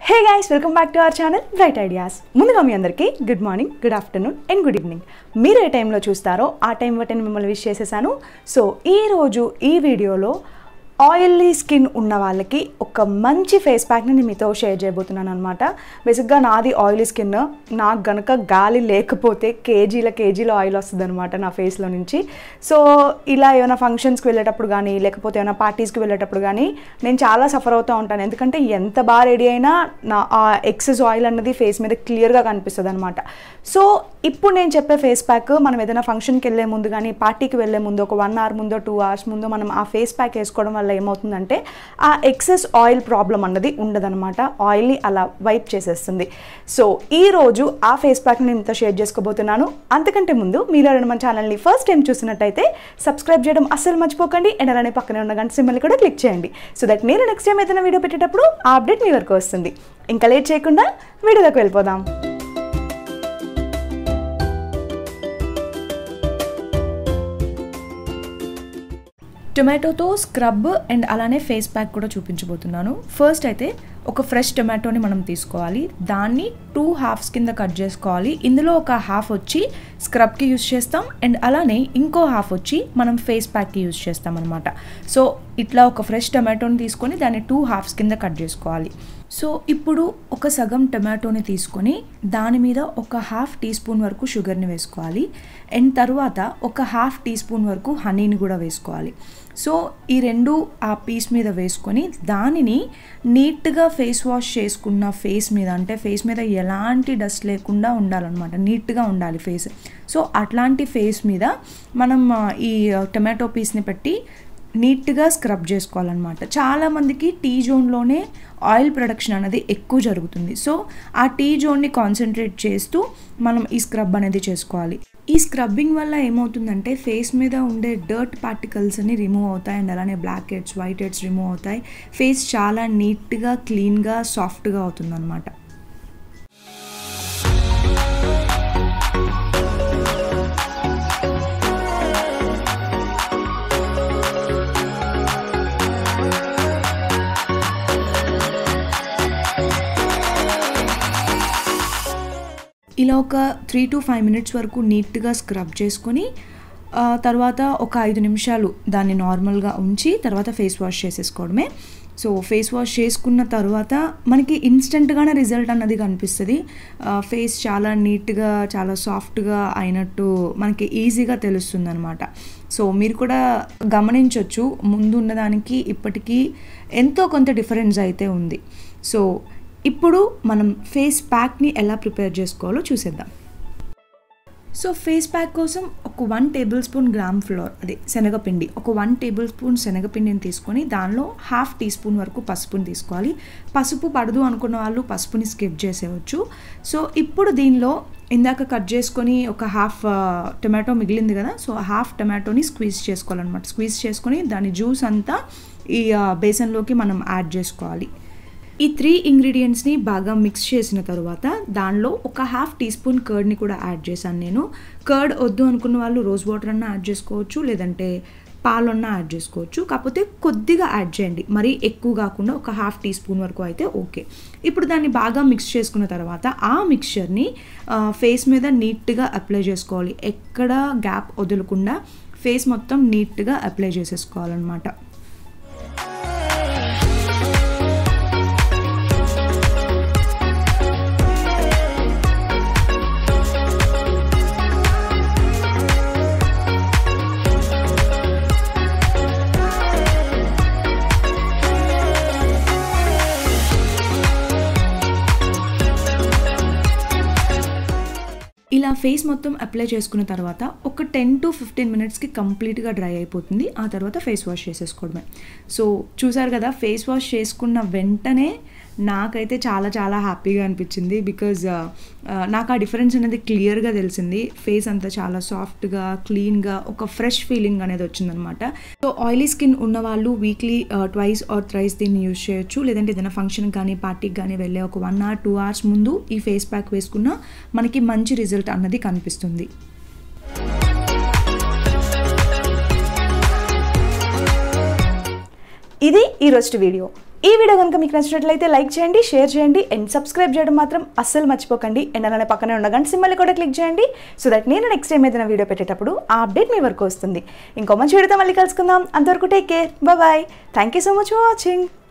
Hey guys, welcome back to our channel Bright Ideas. ముందుగా మీ అందరికీ good morning, good afternoon and good evening. మీరు ఏ టైంలో చూస్తారో ఆ టైం బట్టి మిమ్మల్ని విష్ చేసేసాను. సో ఈరోజు ఈ వీడియోలో ఆయిలీ స్కిన్ ఉన్న వాళ్ళకి ఒక మంచి ఫేస్ ప్యాక్ని నేను మీతో షేర్ చేయబోతున్నాను అనమాట. బేసిక్గా నాది ఆయిలీ స్కిన్. నాకు గనక గాలి లేకపోతే కేజీల ఆయిల్ వస్తుంది అనమాట నా ఫేస్లో నుంచి. సో ఇలా ఏమైనా ఫంక్షన్స్కి వెళ్ళేటప్పుడు కానీ లేకపోతే ఏమైనా పార్టీస్కి వెళ్ళేటప్పుడు కానీ నేను చాలా సఫర్ అవుతూ ఉంటాను. ఎందుకంటే ఎంత బాగా రెడీ అయినా నా ఆ ఎక్సెస్ ఆయిల్ అన్నది ఫేస్ మీద క్లియర్గా కనిపిస్తుంది అనమాట. సో ఇప్పుడు నేను చెప్పే ఫేస్ ప్యాక్ మనం ఏదైనా ఫంక్షన్కి వెళ్ళే ముందు కానీ పార్టీకి వెళ్ళే ముందు ఒక 1 hour ముందో 2 hours ముందో మనం ఆ ఫేస్ ప్యాక్ వేసుకోవడం వల్ల ఏమవుతుందంటే ఆ ఎక్సెస్ ఆయిల్ ప్రాబ్లం అన్నది ఉండదన్నమాట. ఆయిల్ని అలా వైప్ చేసేస్తుంది. సో ఈరోజు ఆ ఫేస్ ప్యాక్ని నేను ఇంత షేర్ చేసుకోబోతున్నాను. అంతకంటే ముందు మీరు ఎవరైనా మన ఛానల్ని ఫస్ట్ టైం చూసినట్టయితే సబ్స్క్రైబ్ చేయడం అస్సలు మర్చిపోకండి. అండ్ అలానే పక్కనే ఉన్న గంట సింబల్ని కూడా క్లిక్ చేయండి. సో దట్ నేను నెక్స్ట్ టైం ఏదైనా వీడియో పెట్టేటప్పుడు ఆ అప్డేట్ మీ వరకు వస్తుంది. ఇంకా లేట్ చేయకుండా వీడియోలోకి వెళ్ళిపోదాం. టొమాటోతో స్క్రబ్ అండ్ అలానే ఫేస్ ప్యాక్ కూడా చూపించబోతున్నాను. ఫస్ట్ అయితే ఒక ఫ్రెష్ టొమాటోని మనం తీసుకోవాలి. దాన్ని 2 halves కింద కట్ చేసుకోవాలి. ఇందులో ఒక హాఫ్ వచ్చి స్క్రబ్కి యూజ్ చేస్తాం అండ్ అలానే ఇంకో హాఫ్ వచ్చి మనం ఫేస్ ప్యాక్కి యూజ్ చేస్తాం అనమాట. సో ఇట్లా ఒక ఫ్రెష్ టొమాటోని తీసుకొని దాన్ని 2 halves కింద కట్ చేసుకోవాలి. సో ఇప్పుడు ఒక సగం టొమాటోని తీసుకొని దాని మీద ఒక 1/2 teaspoon వరకు షుగర్ని వేసుకోవాలి. అండ్ తర్వాత ఒక 1/2 teaspoon వరకు హనీని కూడా వేసుకోవాలి. సో ఈ రెండు ఆ పీస్ మీద వేసుకొని దానిని నీట్గా ఫేస్ వాష్ చేసుకున్న ఫేస్ మీద, అంటే ఫేస్ మీద ఎలాంటి డస్ట్ లేకుండా ఉండాలన్నమాట, నీట్గా ఉండాలి ఫేస్. సో అట్లాంటి ఫేస్ మీద మనం ఈ టొమాటో పీస్ని పెట్టి నీట్గా స్క్రబ్ చేసుకోవాలన్నమాట. చాలామందికి టీ జోన్లోనే ఆయిల్ ప్రొడక్షన్ అనేది ఎక్కువ జరుగుతుంది. సో ఆ టీ జోన్ని కాన్సన్ట్రేట్ చేస్తూ మనం ఈ స్క్రబ్ అనేది చేసుకోవాలి. ఈ స్క్రబ్బింగ్ వల్ల ఏమవుతుందంటే ఫేస్ మీద ఉండే డర్ట్ పార్టికల్స్ అన్ని రిమూవ్ అవుతాయి అండ్ అలానే black heads, white heads remove అవుతాయి. ఫేస్ చాలా నీట్గా, క్లీన్గా, సాఫ్ట్గా అవుతుందన్నమాట. ఇలా ఒక 3 to 5 minutes వరకు నీట్గా స్క్రబ్ చేసుకొని తర్వాత ఒక 5 నిమిషాలు దాన్ని నార్మల్గా ఉంచి తర్వాత ఫేస్ వాష్ చేసేసుకోవడమే. సో ఫేస్ వాష్ చేసుకున్న తర్వాత మనకి ఇన్స్టెంట్గానే రిజల్ట్ అన్నది కనిపిస్తుంది. ఫేస్ చాలా నీట్గా, చాలా సాఫ్ట్గా అయినట్టు మనకి ఈజీగా తెలుస్తుంది అనమాట. సో మీరు కూడా గమనించవచ్చు, ముందు ఉన్నదానికి ఇప్పటికీ ఎంతో కొంత డిఫరెన్స్ అయితే ఉంది. సో ఇప్పుడు మనం ఫేస్ ప్యాక్ని ఎలా ప్రిపేర్ చేసుకోవాలో చూసేద్దాం. సో ఫేస్ ప్యాక్ కోసం ఒక 1 tablespoon గ్రామ్ ఫ్లోర్, అదే శనగపిండి, ఒక 1 tablespoon శనగపిండిని తీసుకొని దానిలో 1/2 teaspoon వరకు పసుపుని తీసుకోవాలి. పసుపు పడదు అనుకున్న వాళ్ళు పసుపుని స్కిప్ చేసేయచ్చు. సో ఇప్పుడు దీనిలో ఇందాక కట్ చేసుకొని ఒక 1/2 టొమాటో మిగిలింది కదా, సో 1/2 టొమాటోని స్క్వీజ్ చేసుకోవాలన్నమాట. స్క్వీజ్ చేసుకొని దాని జ్యూస్ అంతా ఈ బేసన్లోకి మనం యాడ్ చేసుకోవాలి. ఈ 3 ఇంగ్రీడియంట్స్ని బాగా మిక్స్ చేసిన తర్వాత దానిలో ఒక 1/2 teaspoon కర్డ్ని కూడా యాడ్ చేశాను నేను. కర్డ్ వద్దు అనుకున్న వాళ్ళు రోజ్ వాటర్ అన్నా యాడ్ చేసుకోవచ్చు, లేదంటే పాలన్నా యాడ్ చేసుకోవచ్చు. కాకపోతే కొద్దిగా యాడ్ చేయండి, మరీ ఎక్కువ కాకుండా ఒక 1/2 teaspoon వరకు అయితే ఓకే. ఇప్పుడు దాన్ని బాగా మిక్స్ చేసుకున్న తర్వాత ఆ మిక్స్చర్ని ఫేస్ మీద నీట్గా అప్లై చేసుకోవాలి. ఎక్కడ గ్యాప్ వదలకుండా ఫేస్ మొత్తం నీట్గా అప్లై చేసేసుకోవాలన్నమాట. ఇలా ఫేస్ మొత్తం అప్లై చేసుకున్న తర్వాత ఒక 10 to 15 minutesకి కంప్లీట్గా డ్రై అయిపోతుంది. ఆ తర్వాత ఫేస్ వాష్ చేసేసుకోవడమే. సో చూసారు కదా, ఫేస్ వాష్ చేసుకున్న వెంటనే నాకైతే చాలా చాలా హ్యాపీగా అనిపించింది. బికాజ్ నాకు ఆ డిఫరెన్స్ అనేది క్లియర్గా తెలిసింది. ఫేస్ అంతా చాలా సాఫ్ట్గా, క్లీన్గా, ఒక ఫ్రెష్ ఫీలింగ్ అనేది వచ్చిందనమాట. సో ఆయిలీ స్కిన్ ఉన్న వాళ్ళు వీక్లీ 2 or 3 దీన్ని యూజ్ చేయొచ్చు. లేదంటే ఏదైనా ఫంక్షన్ కానీ పార్టీకి కానీ వెళ్ళే ఒక 1 or 2 hours ముందు ఈ ఫేస్ ప్యాక్ వేసుకున్నా మనకి మంచి రిజల్ట్ అన్నది కనిపిస్తుంది. ఇది ఈరోజు వీడియో. ఈ వీడియో కనుక మీకు నచ్చినట్లయితే లైక్ చేయండి, షేర్ చేయండి అండ్ సబ్స్క్రైబ్ చేయడం మాత్రం అస్సలు మర్చిపోకండి. అండ్ అలానే పక్కనే ఉన్న గంట సింబల్ని కూడా క్లిక్ చేయండి సో దట్ నేను నెక్స్ట్ టైం ఏదైనా వీడియో పెట్టేటప్పుడు ఆ అప్డేట్ మీ వరకు వస్తుంది. ఇంకో మంచి వీడియోతో మళ్ళీ కలుసుకుందాం. అంతవరకు take care, bye. Thank you so much for watching.